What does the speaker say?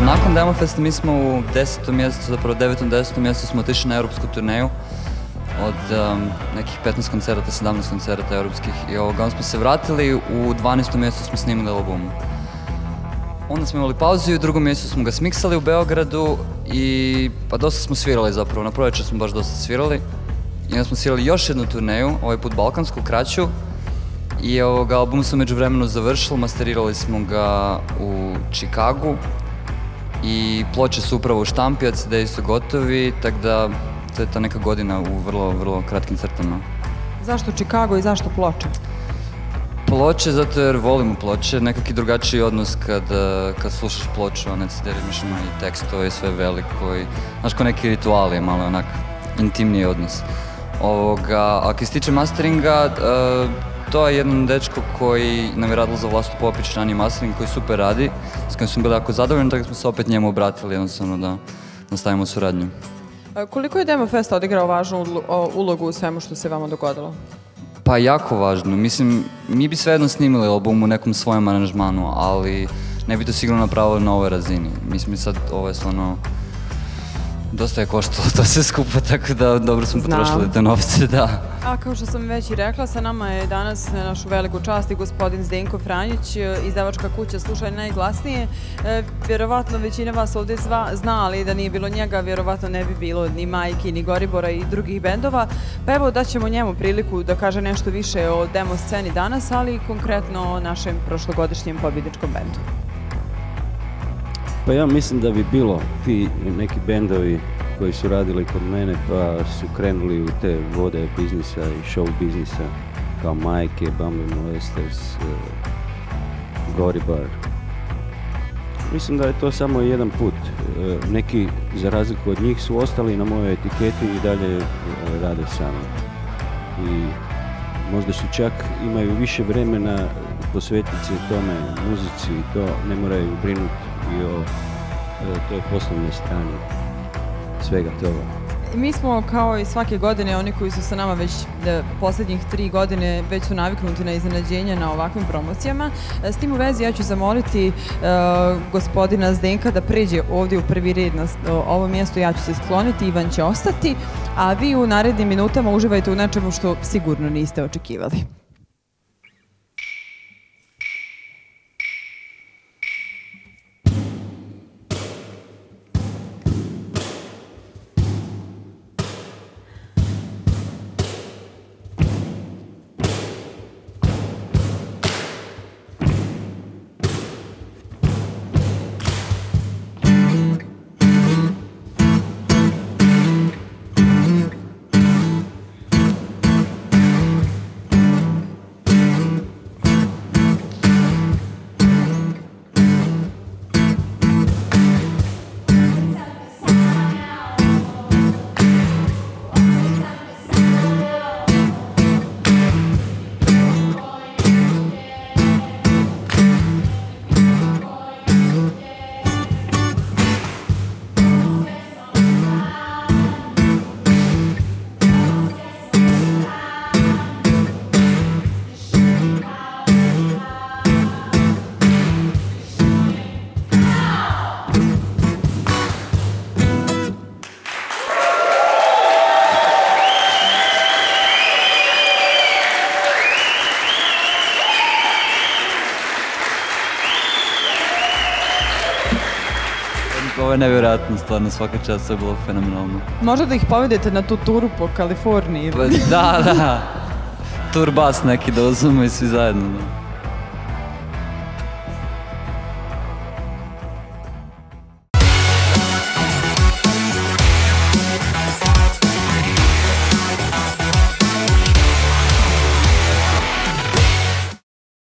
Nakon Demofesta mi smo u 10. mjesecu, zapravo 9. 10. mjesecu smo otišli na europsku turneju od nekih 15 koncerata, 17 koncerata europskih i onda smo se vratili, u 12. mjesecu smo snimili album. Onda smo imali pauzu i u 2. mjesecu smo ga smiksali u Beogradu i pa dosta smo svirali zapravo, na proljeće smo baš dosta svirali. I onda smo svirali još jednu turneju, ovaj put balkansku, kraću. I album smo međuvremenu završili, masterirali smo ga u Chicagu. I ploče su upravo u štampi, CD-i su gotovi, tako da to je ta neka godina u vrlo, vrlo kratkim crtama. Zašto Chicago i zašto ploče? Ploče zato jer volimo ploče, nekakvi drugačiji odnos kad slušaš ploču, a ne CD, imaš i tekst, to je sve veliko i znaš ko neki rituali je malo onak intimniji odnos. A kad se tiče masteringa, to je jedan dečko koji nam je radilo za Vlastu Popić, raniji mastering, koji super radi, s kojim smo bili jako zadovoljni, tako smo se opet njemu obratili jednostavno da nastavimo suradnju. Koliko je Demofest odigrao važnu ulogu u svemu što se vama dogodilo? Pa jako važno. Mislim, mi bi svejedno snimili album u nekom svojem aranžmanu, ali ne bi to sigurno napravili na ovoj razini. Mislim, sad ovo je stvarno dosta je koštalo to sve skupa, tako da dobro smo potrošili te novce, da. A kao što sam već i rekla, sa nama je danas na našu veliku čast i gospodin Zdenko Franjić, izdavačka kuća Slušaj najglasnije. Vjerovatno većina vas ovdje zna, ali da nije bilo njega, vjerovatno ne bi bilo ni Majki, ni Goribora i drugih bendova. Pa evo daćemo njemu priliku da kaže nešto više o demo sceni danas, ali i konkretno o našem prošlogodišnjem pobjedničkom bendu. Pa ja mislim da bi bilo ti neki bendovi koji su radili kod mene pa su krenuli u te vode biznisa i show biznisa kao Majke, Bumble Molesters, Goribar. Mislim da je to samo jedan put. Neki, za razliku od njih, su ostali na mojoj etiketi i dalje rade sami. I možda su čak imaju više vremena posvetiti se tome, muzici i to ne moraju brinuti i o toj poslovnoj strani svega toga. Mi smo kao i svake godine, oni koji su sa nama već posljednjih 3 godine već su naviknuti na iznenađenje na ovakvim promocijama. S tim u vezi ja ću zamoliti gospodina Zdenka da pređe ovdje u prvi red na ovo mjesto, ja ću se skloniti, Ivan će ostati, a vi u narednim minutama uživajte u nečemu što sigurno niste očekivali. Ovo je nevjerojatno, stvarno, svaka čast, to je bilo fenomenalno. Možda da ih povedete na tu turu po Kaliforniji? Da, tur bas neki da uzmemo i svi zajedno.